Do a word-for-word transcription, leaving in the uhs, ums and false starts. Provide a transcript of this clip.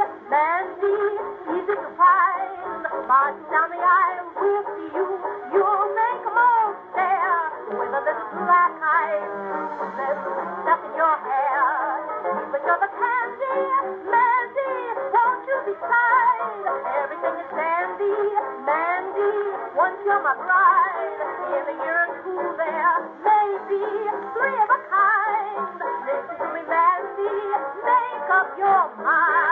Mandy, easy to find. Marching down the aisle with you, you'll make 'em all stare. With a little black eye, little stuff in your hair. But you're the candy, Mandy, won't you decide? Everything is dandy, Mandy, once you're my bride. In a year or two there, maybe three of a kind. Listen to me, Mandy, make up your mind.